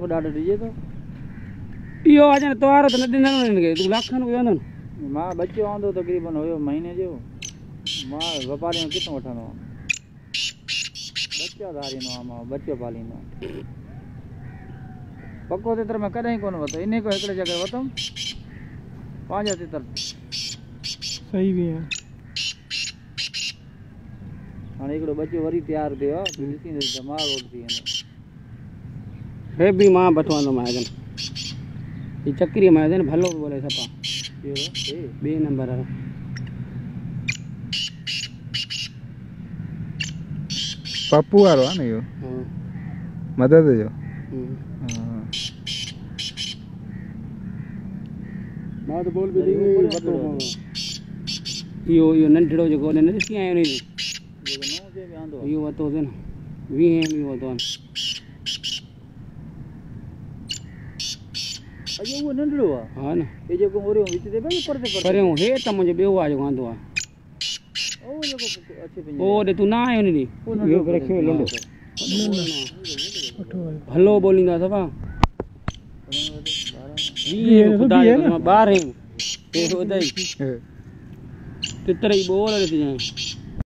को डाटा दीजिए तो यो आज ने तवारो तो नदी न के तू लाखन को आंदो मां बच्चो आंदो तकरीबन होयो महीने जो मां व्यापारी कितो वठनो बच्चा धारी नो मां बच्चो पाली नो पक्को तेतर में कदई कोन वतो इने को एकड़े जगह वतो पांच तेतर सही भी है हां एकड़ो बच्चो वरी तैयार थियो ॾिसी दिमाग उठती है हे भी मां बठवांदो माजन ये चक्री माजन भलो बोले सपा ए बे नंबर है पप्पू वारो है ना यो हां मदद जो हां मां तो बोल भी दी यो नंढड़ो जो कोने न ॾिसी आयो नी जो नो जे में आंदो यो वतो से न 20 में वतो अयो वो नंढड़ो आ हां न ए जो ओरे विच दे भाई परते पर हे त मुझे बेओ आ जो आंदो आ ओ जो अच्छे पे ओ दे तू ना आयो नी यो रखियो लंडो भलो बोलिंदा सफा ये खुदा जो 12 है पे होदई तितरे बोल रही थी